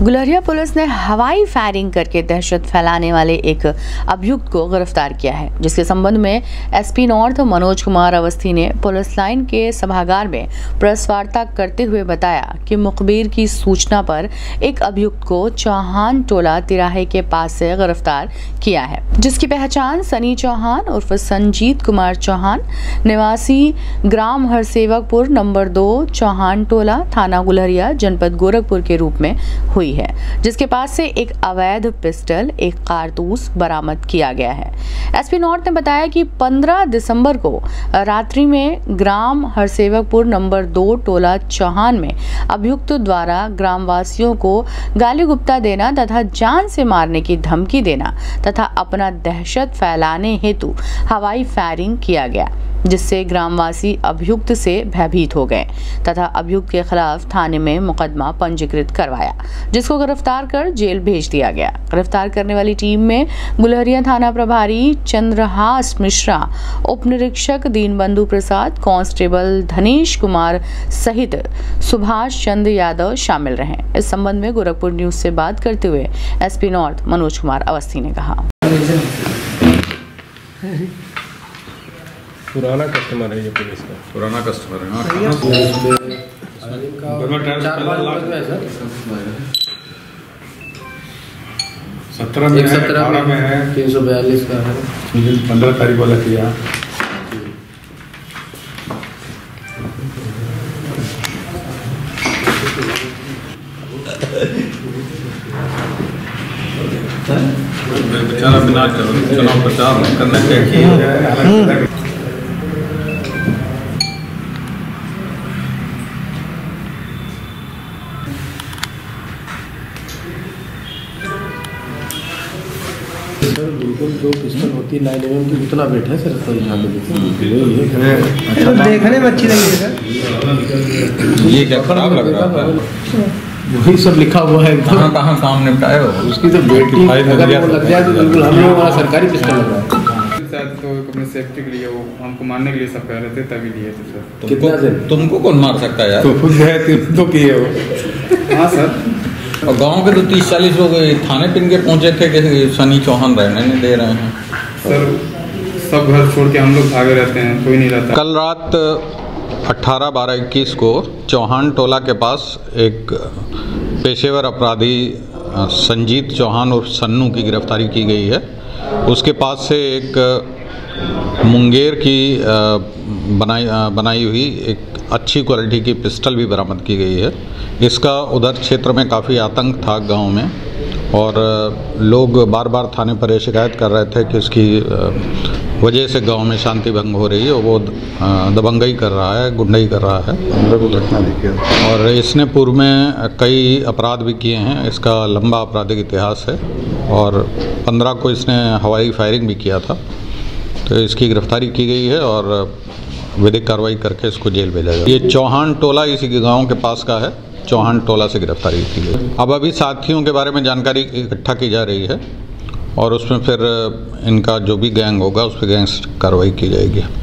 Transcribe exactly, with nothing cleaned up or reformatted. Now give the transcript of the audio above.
Gulariya police ने हवाई firing करके दहशत फैलाने वाले एक अभियुक्त को गिरफ्तार किया है, जिसके संबंध में एसपी नॉर्थ मनोज कुमार अवस्थी ने पुलिस लाइन के सभागार में प्रेस वार्ता करते हुए बताया कि मुखबिर की सूचना पर एक अभियुक्त को चौहान टोला तिराहे के पास से गिरफ्तार किया है, जिसकी पहचान सनी चौहान उर्फ संजीत कुमार चौहान निवासी ग्राम हरसेवकपुर नंबर दो चौहान टोला थाना गुलरिया जनपद गोरखपुर के रूप में हुई है, जिसके पास से एक अवैध पिस्टल, एक कारतूस बरामद किया गया है। एसपी नॉर्थ ने बताया कि पंद्रह दिसंबर को रात्रि में ग्राम हरसेवकपुर नंबर दो टोला चौहान में अभियुक्त द्वारा ग्रामवासियों को गाली गुप्ता देना तथा जान से मारने की धमकी देना तथा अपना दहशत फैलाने हेतु हवाई फायरिंग किया गया, जिससे ग्रामवासी अभियुक्त से भयभीत हो गए तथा अभियुक्त के खिलाफ थाने में मुकदमा पंजीकृत करवाया, जिसको गिरफ्तार कर जेल भेज दिया गया। गिरफ्तार करने वाली टीम में गुलरिया थाना प्रभारी चंद्रहास मिश्रा, उप निरीक्षक दीनबंधु प्रसाद, कांस्टेबल धनेश कुमार सहित सुभाष चंद्र यादव शामिल रहे। इस संबंध में गोरखपुर न्यूज से बात करते हुए एसपी नॉर्थ मनोज कुमार अवस्थी ने कहा, पुराना कस्टमर है ये पुलिस का, पुराना कस्टमर है। सत्रह में है, अठारह में है, तीन सौ बयालीस का है, पंद्रह तारीख वाला किया। बेचारा बिना चुनाव प्रचार करने के सर बिल्कुल जो पिस्टल होती है नाइन एम एम की उतना वेट है सर, तो यहाँ पे देखने में अच्छी लगी है सर। ये क्या खराब लग रहा है? वही सब लिखा हुआ है, कहाँ कहाँ काम निपटाए हो? उसकी तो बेटी अगर वो लग जाए तो बिल्कुल हम लोग वहाँ सरकारी पिस्टल लग रहा है। शायद तो अपने सेफ्टी के लिए वो हमको मारने के लिए सब कह रहे थे, तभी लिए थे सर। कितना दिन तुमको कौन मार सकता है यार? तो खुद है तो किए हो। हाँ सर, और गांव के तो तीस चालीस लोग थाने पिन के पहुंचे थे कि सनी चौहान रहने नहीं दे रहे हैं। सर सब घर छोड़ के हम लोग भागे रहते हैं, कोई नहीं रहता। कल रात अठारह बारह इक्कीस को चौहान टोला के पास एक पेशेवर अपराधी संजीत चौहान और सन्नू की गिरफ्तारी की गई है। उसके पास से एक मुंगेर की बनाई बनाई हुई एक अच्छी क्वालिटी की पिस्टल भी बरामद की गई है। इसका उधर क्षेत्र में काफ़ी आतंक था गांव में, और लोग बार बार थाने पर यह शिकायत कर रहे थे कि उसकी वजह से गांव में शांति भंग हो रही है और वो दबंगई कर रहा है, गुंडाई कर रहा है। घटना देखी और इसने पूर्व में कई अपराध भी किए हैं। इसका लंबा आपराधिक इतिहास है और पंद्रह को इसने हवाई फायरिंग भी किया था। तो इसकी गिरफ्तारी की गई है और विधिक कार्रवाई करके इसको जेल भेजा गया। ये चौहान टोला इसी के गांव के पास का है। चौहान टोला से गिरफ्तारी की गई। अब अभी साथियों के बारे में जानकारी इकट्ठा की जा रही है और उसमें फिर इनका जो भी गैंग होगा उस पर गैंग कार्रवाई की जाएगी।